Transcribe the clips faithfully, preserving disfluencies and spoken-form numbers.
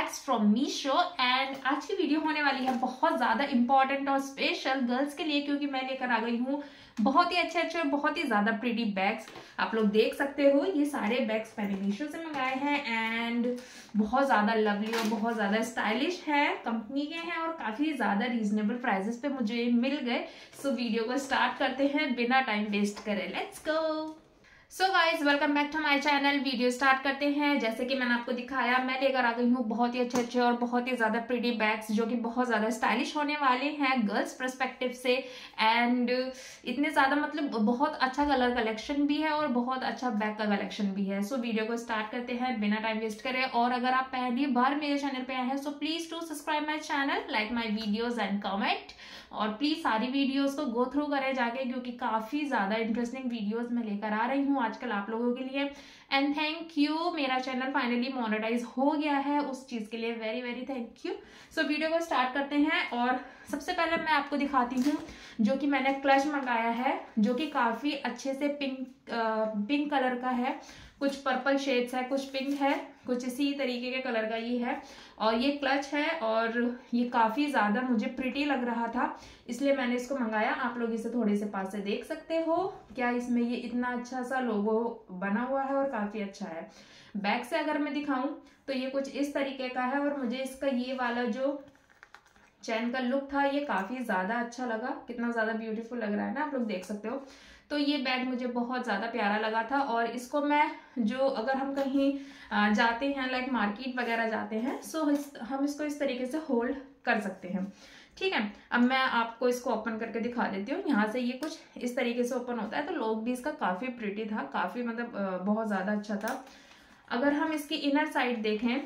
Bags from Meesho. And आज की video होने वाली है बहुत ज़्यादा इंपॉर्टेंट और स्पेशल गर्ल्स के लिए, क्योंकि मैं लेकर आ गई हूँ बहुत ही अच्छे अच्छे और बहुत ही ज़्यादा प्रिटी बैग्स। आप लोग देख सकते हो ये सारे बैग्स मैंने मीशो से मंगाए हैं एंड बहुत ज़्यादा लवली और बहुत ज़्यादा स्टाइलिश है, कंपनी के हैं और काफ़ी ज़्यादा रीजनेबल प्राइजेस पे मुझे मिल गए। सो वीडियो को स्टार्ट करते हैं बिना टाइम वेस्ट करे, let's go. So guys welcome back to my channel. Video start करते हैं। जैसे कि मैंने आपको दिखाया, मैं लेकर आ गई हूँ बहुत ही अच्छे अच्छे और बहुत ही ज़्यादा प्रिटी बैग्स जो कि बहुत ज़्यादा स्टाइलिश होने वाले हैं गर्ल्स पर्सपेक्टिव से। एंड इतने ज़्यादा मतलब बहुत अच्छा कलर कलेक्शन भी है और बहुत अच्छा बैग का कलेक्शन भी है। सो so, वीडियो को स्टार्ट करते हैं बिना टाइम वेस्ट करें। और अगर आप पहली बार मेरे चैनल पे आए हैं so please to subscribe my channel, like my videos and comment, और प्लीज़ सारी वीडियोस को गो थ्रू करें जाके, क्योंकि काफ़ी ज़्यादा इंटरेस्टिंग वीडियोस मैं लेकर आ रही हूँ आजकल आप लोगों के लिए। एंड थैंक यू, मेरा चैनल फाइनली मोनेटाइज हो गया है, उस चीज़ के लिए very very thank you. So video को स्टार्ट करते हैं। और सबसे पहले मैं आपको दिखाती हूँ जो कि मैंने क्लच मंगाया है, जो कि काफ़ी अच्छे से पिंक पिंक कलर का है, कुछ पर्पल शेड्स है, कुछ पिंक है, कुछ इसी तरीके के कलर का ये है। और ये क्लच है और ये काफ़ी ज़्यादा मुझे प्रिटी लग रहा था, इसलिए मैंने इसको मंगाया। आप लोग इसे थोड़े से पास से देख सकते हो क्या इसमें ये इतना अच्छा सा लोगो बना हुआ है और काफ़ी अच्छा है। बैक से अगर मैं दिखाऊं तो ये कुछ इस तरीके का है और मुझे इसका ये वाला जो चैन का लुक था ये काफ़ी ज़्यादा अच्छा लगा। कितना ज़्यादा ब्यूटीफुल लग रहा है ना, आप लोग देख सकते हो। तो ये बैग मुझे बहुत ज़्यादा प्यारा लगा था और इसको मैं जो अगर हम कहीं जाते हैं लाइक मार्केट वगैरह जाते हैं सो इस, हम इसको इस तरीके से होल्ड कर सकते हैं। ठीक है, अब मैं आपको इसको ओपन करके दिखा देती हूँ। यहाँ से ये कुछ इस तरीके से ओपन होता है। तो लुक भी इसका काफ़ी प्रिटी था, काफ़ी मतलब बहुत ज़्यादा अच्छा था। अगर हम इसकी इनर साइड देखें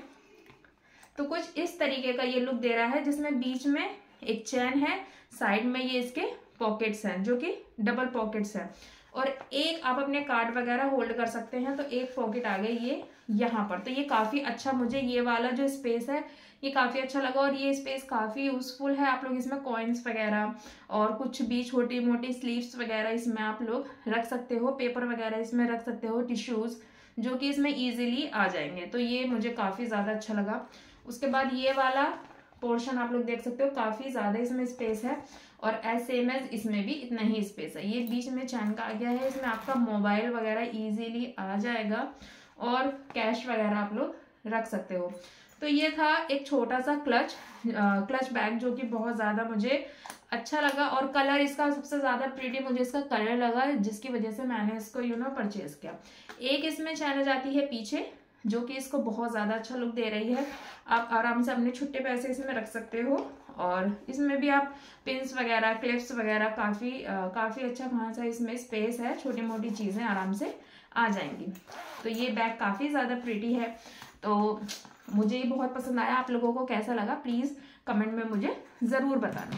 तो कुछ इस तरीके का ये लुक दे रहा है, जिसमें बीच में एक चैन है, साइड में ये इसके पॉकेट्स हैं जो कि डबल पॉकेट्स हैं, और एक आप अपने कार्ड वगैरह होल्ड कर सकते हैं। तो एक पॉकेट आ गई ये यहाँ पर। तो ये काफ़ी अच्छा, मुझे ये वाला जो स्पेस है ये काफ़ी अच्छा लगा और ये स्पेस काफ़ी यूजफुल है। आप लोग इसमें कॉइन्स वगैरह और कुछ भी छोटी मोटी स्लीव्स वगैरह इसमें आप लोग रख सकते हो, पेपर वगैरह इसमें रख सकते हो, टिश्यूज़ जो कि इसमें ईजिली आ जाएंगे। तो ये मुझे काफ़ी ज़्यादा अच्छा लगा। उसके बाद ये वाला पोर्शन आप लोग देख सकते हो, काफ़ी ज़्यादा इसमें स्पेस है और एज सेम एज इसमें भी इतना ही स्पेस है। ये बीच में चैन का आ गया है, इसमें आपका मोबाइल वगैरह इजीली आ जाएगा और कैश वगैरह आप लोग रख सकते हो। तो ये था एक छोटा सा क्लच क्लच बैग जो कि बहुत ज़्यादा मुझे अच्छा लगा और कलर इसका सबसे ज़्यादा प्रीटी मुझे इसका कलर लगा, जिसकी वजह से मैंने इसको यू नो परचेज किया। एक इसमें चैन जाती है पीछे जो कि इसको बहुत ज़्यादा अच्छा लुक दे रही है। आप आराम से अपने छुट्टे पैसे इसमें रख सकते हो और इसमें भी आप पिंस वगैरह, क्लिप्स वगैरह काफ़ी काफ़ी अच्छा खासा इसमें स्पेस है, छोटी मोटी चीज़ें आराम से आ जाएंगी। तो ये बैग काफ़ी ज़्यादा प्रिटी है, तो मुझे ये बहुत पसंद आया। आप लोगों को कैसा लगा प्लीज़ कमेंट में मुझे ज़रूर बताना।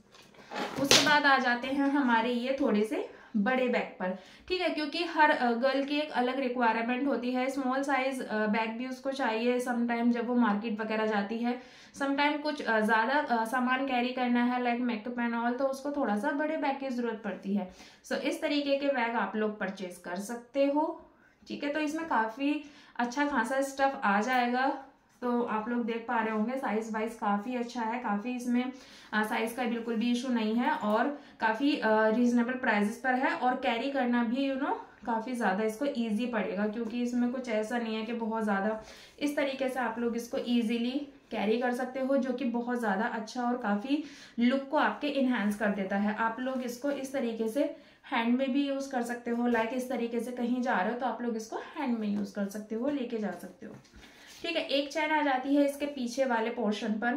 उसके बाद आ जाते हैं हमारे ये थोड़े से बड़े बैग पर। ठीक है, क्योंकि हर गर्ल की एक अलग रिक्वायरमेंट होती है। स्मॉल साइज बैग भी उसको चाहिए समटाइम जब वो मार्केट वगैरह जाती है। समटाइम कुछ ज़्यादा सामान कैरी करना है लाइक मेकअप एंड ऑल, तो उसको थोड़ा सा बड़े बैग की ज़रूरत पड़ती है। सो इस तरीके के बैग आप लोग परचेज कर सकते हो। ठीक है, तो इसमें काफ़ी अच्छा खासा स्टफ आ जाएगा। तो आप लोग देख पा रहे होंगे साइज वाइज काफ़ी अच्छा है, काफ़ी इसमें साइज का बिल्कुल भी इशू नहीं है और काफ़ी रीजनेबल प्राइसेस पर है और कैरी करना भी यू नो काफ़ी ज़्यादा इसको इजी पड़ेगा, क्योंकि इसमें कुछ ऐसा नहीं है कि बहुत ज़्यादा। इस तरीके से आप लोग इसको इजीली कैरी कर सकते हो, जो कि बहुत ज़्यादा अच्छा और काफ़ी लुक को आपके इन्हांस कर देता है। आप लोग इसको इस तरीके से हैंड में भी यूज़ कर सकते हो, लाइक इस तरीके से कहीं जा रहे हो तो आप लोग इसको हैंड में यूज़ कर सकते हो, लेके जा सकते हो। ठीक है, एक चैन आ जाती है इसके पीछे वाले पोर्शन पर,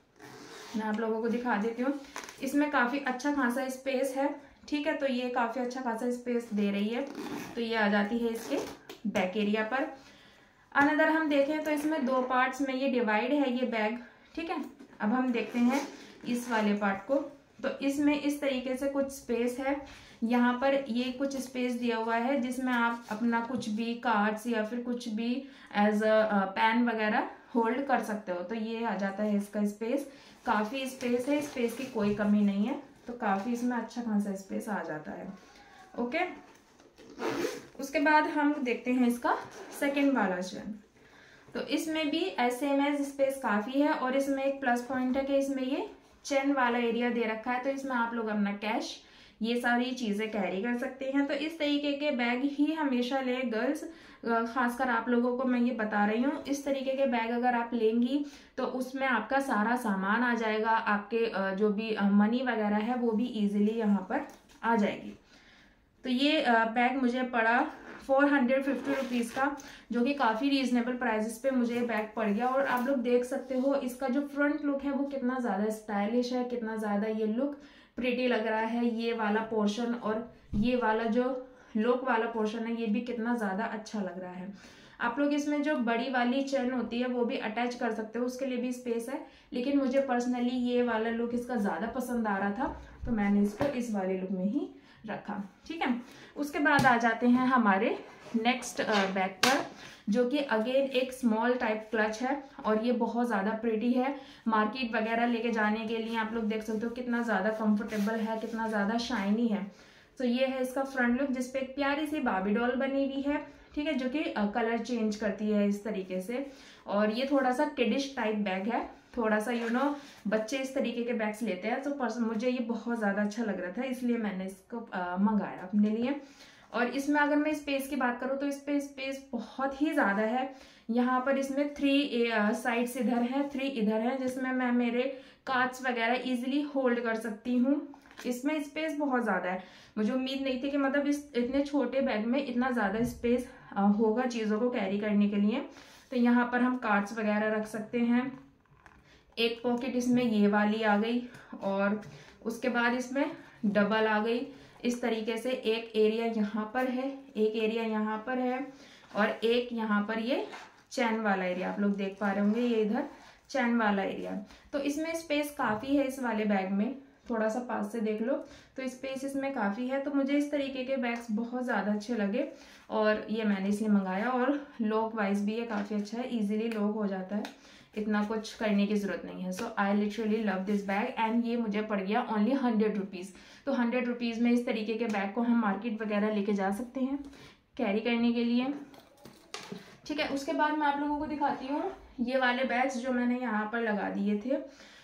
मैं आप लोगों को दिखा देती हूँ। इसमें काफ़ी अच्छा खासा स्पेस है। ठीक है, तो ये काफ़ी अच्छा खासा स्पेस दे रही है। तो ये आ जाती है इसके बैक एरिया पर। अनदर हम देखें तो इसमें दो पार्ट्स में ये डिवाइड है ये बैग। ठीक है, अब हम देखते हैं इस वाले पार्ट को। तो इसमें इस तरीके से कुछ स्पेस है, यहाँ पर ये कुछ स्पेस दिया हुआ है जिसमें आप अपना कुछ भी कार्ड्स या फिर कुछ भी एज अ पेन वगैरह होल्ड कर सकते हो। तो ये आ जाता है इसका स्पेस, काफ़ी स्पेस है, स्पेस की कोई कमी नहीं है। तो काफ़ी इसमें अच्छा खासा स्पेस आ जाता है। ओके, उसके बाद हम देखते हैं इसका सेकेंड वाला चैन। तो इसमें भी सेम है, स्पेस काफ़ी है। और इसमें एक प्लस पॉइंट है कि इसमें ये चेन वाला एरिया दे रखा है, तो इसमें आप लोग अपना कैश ये सारी चीज़ें कैरी कर सकते हैं। तो इस तरीके के बैग ही हमेशा ले गर्ल्स, खासकर आप लोगों को मैं ये बता रही हूँ, इस तरीके के बैग अगर आप लेंगी तो उसमें आपका सारा सामान आ जाएगा, आपके जो भी मनी वगैरह है वो भी इजीली यहाँ पर आ जाएगी। तो ये बैग मुझे पड़ा फोर हंड्रेड फिफ्टी रुपीज़ का, जो कि काफ़ी रीजनेबल प्राइसेस पे मुझे बैग पड़ गया। और आप लोग देख सकते हो इसका जो फ्रंट लुक है वो कितना ज़्यादा स्टाइलिश है, कितना ज़्यादा ये लुक प्रिटी लग रहा है। ये वाला पोर्शन और ये वाला जो लुक वाला पोर्शन है ये भी कितना ज़्यादा अच्छा लग रहा है। आप लोग इसमें जो बड़ी वाली चेन होती है वो भी अटैच कर सकते हो, उसके लिए भी स्पेस है। लेकिन मुझे पर्सनली ये वाला लुक इसका ज़्यादा पसंद आ रहा था, तो मैंने इसको इस वाले लुक में ही रखा। ठीक है, उसके बाद आ जाते हैं हमारे नेक्स्ट बैग पर, जो कि अगेन एक स्मॉल टाइप क्लच है और ये बहुत ज़्यादा प्रिटी है। मार्केट वगैरह लेके जाने के लिए आप लोग देख सकते हो कितना ज़्यादा कंफर्टेबल है, कितना ज़्यादा शाइनी है। तो ये है इसका फ्रंट लुक, जिसपे एक प्यारी सी बार्बी डॉल बनी हुई है। ठीक है, जो कि कलर चेंज करती है इस तरीके से। और ये थोड़ा सा किडिश टाइप बैग है, थोड़ा सा यू नो बच्चे इस तरीके के बैग्स लेते हैं, तो पर्सन मुझे ये बहुत ज़्यादा अच्छा लग रहा था, इसलिए मैंने इसको मंगाया अपने लिए। और इसमें अगर मैं स्पेस की बात करूँ तो इस पे स्पेस बहुत ही ज़्यादा है। यहाँ पर इसमें थ्री साइड्स इधर है, थ्री इधर है, जिसमें मैं मेरे कार्ड्स वगैरह इजीली होल्ड कर सकती हूँ। इसमें स्पेस बहुत ज़्यादा है, मुझे उम्मीद नहीं थी कि मतलब इस इतने छोटे बैग में इतना ज़्यादा स्पेस होगा चीज़ों को कैरी करने के लिए। तो यहाँ पर हम कार्ड्स वगैरह रख सकते हैं। एक पॉकेट इसमें ये वाली आ गई और उसके बाद इसमें डबल आ गई इस तरीके से। एक एरिया यहाँ पर है, एक एरिया यहाँ पर है और एक यहाँ पर ये चैन वाला एरिया आप लोग देख पा रहे होंगे, ये इधर चैन वाला एरिया। तो इसमें स्पेस काफ़ी है इस वाले बैग में, थोड़ा सा पास से देख लो तो स्पेस इसमें काफ़ी है। तो मुझे इस तरीके के बैग्स बहुत ज़्यादा अच्छे लगे और ये मैंने इसलिए मंगाया। और लॉक वाइज भी ये काफ़ी अच्छा है, इजीली लॉक हो जाता है, इतना कुछ करने की ज़रूरत नहीं है। So I literally love this bag and ये मुझे पड़ गया ओनली हंड्रेड रुपीज़। तो हंड्रेड रुपीज़ में इस तरीके के बैग को हम मार्केट वगैरह लेके जा सकते हैं कैरी करने के लिए। ठीक है, उसके बाद मैं आप लोगों को दिखाती हूँ ये वाले बैग्स जो मैंने यहाँ पर लगा दिए थे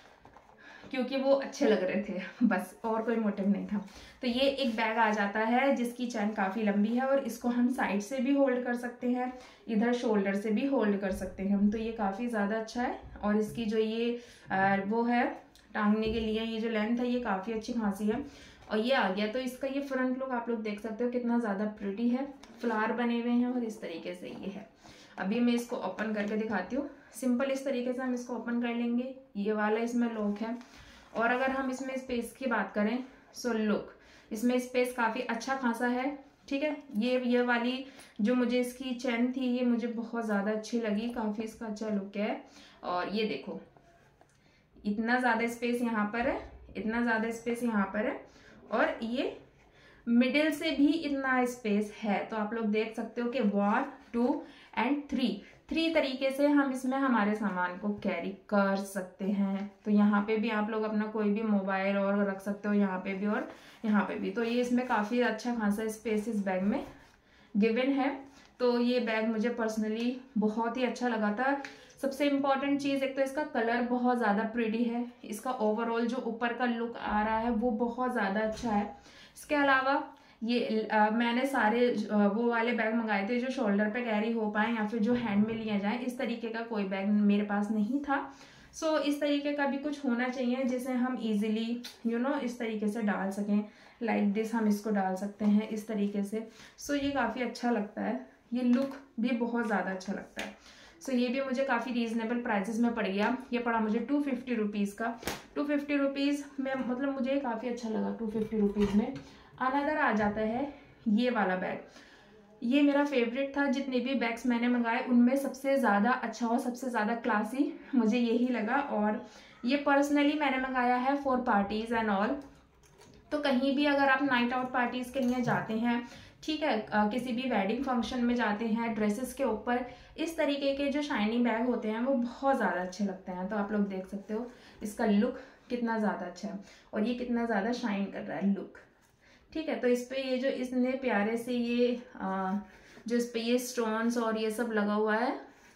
क्योंकि वो अच्छे लग रहे थे, बस और कोई मोटिव नहीं था। तो ये एक बैग आ जाता है जिसकी चैन काफ़ी लंबी है और इसको हम साइड से भी होल्ड कर सकते हैं, इधर शोल्डर से भी होल्ड कर सकते हैं हम। तो ये काफ़ी ज़्यादा अच्छा है और इसकी जो ये आ, वो है टांगने के लिए ये जो लेंथ है ये काफ़ी अच्छी खासी है। और ये आ गया, तो इसका ये फ्रंट लुक आप लोग देख सकते हो कितना ज़्यादा प्रिटी है, फ्लावर बने हुए हैं और इस तरीके से ये है। अभी मैं इसको ओपन करके दिखाती हूँ। सिंपल इस तरीके से हम इसको ओपन कर लेंगे, ये वाला इसमें लॉक है। और अगर हम इसमें स्पेस की बात करें सो लुक इसमें स्पेस काफ़ी अच्छा खासा है। ठीक है, ये ये वाली जो मुझे इसकी चैन थी ये मुझे बहुत ज़्यादा अच्छी लगी, काफ़ी इसका अच्छा लुक है। और ये देखो इतना ज़्यादा स्पेस यहाँ पर है, इतना ज़्यादा स्पेस यहाँ पर है और ये मिडिल से भी इतना स्पेस है। तो आप लोग देख सकते हो कि one two and three three तरीके से हम इसमें हमारे सामान को कैरी कर सकते हैं। तो यहाँ पे भी आप लोग अपना कोई भी मोबाइल और रख सकते हो, यहाँ पे भी और यहाँ पे भी। तो ये इसमें काफ़ी अच्छा खासा स्पेस इस बैग में गिवन है। तो ये बैग मुझे पर्सनली बहुत ही अच्छा लगा था। सबसे इम्पॉर्टेंट चीज़ एक तो इसका कलर बहुत ज़्यादा प्रिटी है, इसका ओवरऑल जो ऊपर का लुक आ रहा है वो बहुत ज़्यादा अच्छा है। इसके अलावा ये आ, मैंने सारे आ, वो वाले बैग मंगाए थे जो शोल्डर पे कैरी हो पाए या फिर जो हैंड में लिया जाए, इस तरीके का कोई बैग मेरे पास नहीं था। सो so, इस तरीके का भी कुछ होना चाहिए जिसे हम इजीली यू नो इस तरीके से डाल सकें, लाइक दिस हम इसको डाल सकते हैं इस तरीके से। सो so, ये काफ़ी अच्छा लगता है, ये लुक भी बहुत ज़्यादा अच्छा लगता है। सो so, ये भी मुझे काफ़ी रीजनेबल प्राइसेस में पड़ गया। ये पड़ा मुझे टू फिफ्टी रुपीज़ का। टू फिफ्टी रुपीज़ में मतलब मुझे काफ़ी अच्छा लगा टू फिफ्टी रुपीज़ में। अनदर आ जाता है ये वाला बैग, ये मेरा फेवरेट था। जितने भी बैग्स मैंने मंगाए उनमें सबसे ज़्यादा अच्छा और सबसे ज़्यादा क्लासी मुझे यही लगा। और ये पर्सनली मैंने मंगाया है फॉर पार्टीज़ एंड ऑल। तो कहीं भी अगर आप नाइट आउट पार्टीज़ के लिए जाते हैं, ठीक है, किसी भी वेडिंग फंक्शन में जाते हैं, ड्रेसेस के ऊपर इस तरीके के जो शाइनिंग बैग होते हैं वो बहुत ज़्यादा अच्छे लगते हैं। तो आप लोग देख सकते हो इसका लुक कितना ज़्यादा अच्छा है और ये कितना ज़्यादा शाइन कर रहा है लुक। ठीक है, तो इस पे ये जो इतने प्यारे से ये आ, जो इस पे ये स्टोन्स और ये सब लगा हुआ है,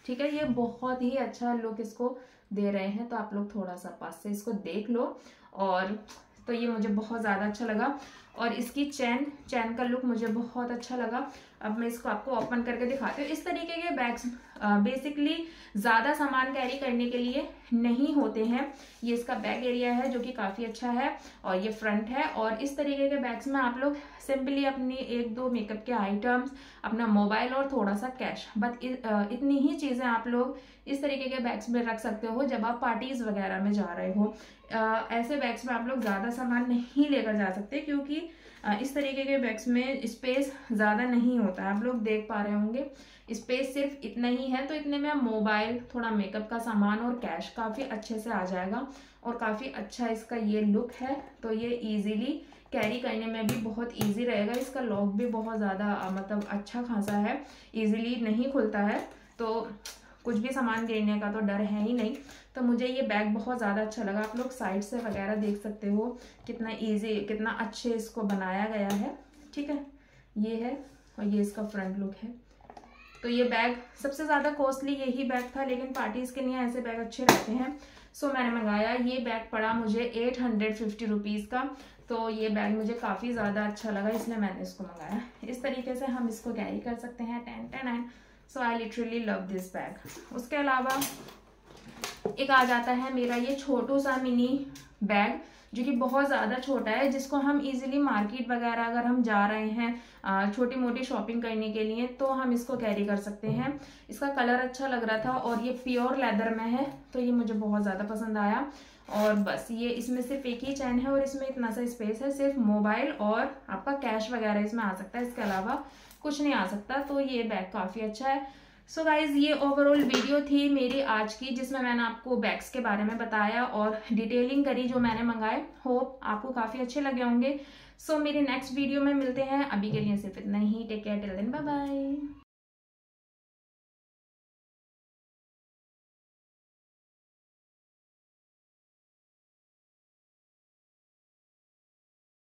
ठीक है, ये बहुत ही अच्छा लुक इसको दे रहे हैं, तो आप लोग थोड़ा सा पास से इसको देख लो। और तो ये मुझे बहुत ज़्यादा अच्छा लगा। और इसकी चैन चैन का लुक मुझे बहुत अच्छा लगा। अब मैं इसको आपको ओपन करके दिखाती हूँ। इस तरीके के बैग्स बेसिकली ज़्यादा सामान कैरी करने के लिए नहीं होते हैं। ये इसका बैग एरिया है जो कि काफ़ी अच्छा है, और ये फ्रंट है। और इस तरीके के बैग्स में आप लोग सिंपली अपनी एक दो मेकअप के आइटम्स, अपना मोबाइल और थोड़ा सा कैश, बस इतनी ही चीज़ें आप लोग इस तरीके के बैग्स में रख सकते हो जब आप पार्टीज वगैरह में जा रहे हो। आ, ऐसे बैग्स में आप लोग ज़्यादा सामान नहीं लेकर जा सकते, क्योंकि आ, इस तरीके के बैग्स में स्पेस ज़्यादा नहीं होता है। आप लोग देख पा रहे होंगे स्पेस सिर्फ इतना ही है, तो इतने में मोबाइल, थोड़ा मेकअप का सामान और कैश काफ़ी अच्छे से आ जाएगा। और काफ़ी अच्छा इसका ये लुक है, तो ये इजीली कैरी करने में भी बहुत इजी रहेगा। इसका लॉक भी बहुत ज़्यादा मतलब अच्छा खासा है, इजीली नहीं खुलता है, तो कुछ भी सामान गिरने का तो डर है ही नहीं। तो मुझे ये बैग बहुत ज़्यादा अच्छा लगा। आप लोग साइड से वगैरह देख सकते हो कितना इजी, कितना अच्छे इसको बनाया गया है। ठीक है, ये है, और ये इसका फ्रंट लुक है। तो ये बैग सबसे ज़्यादा कॉस्टली यही बैग था, लेकिन पार्टीज़ के लिए ऐसे बैग अच्छे रहते हैं, सो मैंने मंगाया। ये बैग पड़ा मुझे एट हंड्रेड फिफ्टी रुपीज़ का, तो ये बैग मुझे काफ़ी ज़्यादा अच्छा लगा, इसलिए मैंने इसको मंगाया। इस तरीके से हम इसको कैरी कर सकते हैं, ten ten and so I literally love this bag. उसके अलावा एक आ जाता है मेरा ये छोटू सा मिनी बैग, जो कि बहुत ज़्यादा छोटा है, जिसको हम इजीली मार्केट वगैरह अगर हम जा रहे हैं छोटी मोटी शॉपिंग करने के लिए, तो हम इसको कैरी कर सकते हैं। इसका कलर अच्छा लग रहा था, और ये प्योर लेदर में है, तो ये मुझे बहुत ज़्यादा पसंद आया। और बस ये इसमें सिर्फ एक ही चैन है, और इसमें इतना सा स्पेस है, सिर्फ मोबाइल और आपका कैश वगैरह इसमें आ सकता है, इसके अलावा कुछ नहीं आ सकता। तो ये बैग काफ़ी अच्छा है। सो so गाइज, ये ओवरऑल वीडियो थी मेरी आज की, जिसमें मैंने आपको बैग्स के बारे में बताया और डिटेलिंग करी जो मैंने मंगाए। होप आपको काफ़ी अच्छे लगे होंगे। सो so, मेरे नेक्स्ट वीडियो में मिलते हैं। अभी के लिए सिर्फ इतना ही। Take care, till then, bye bye.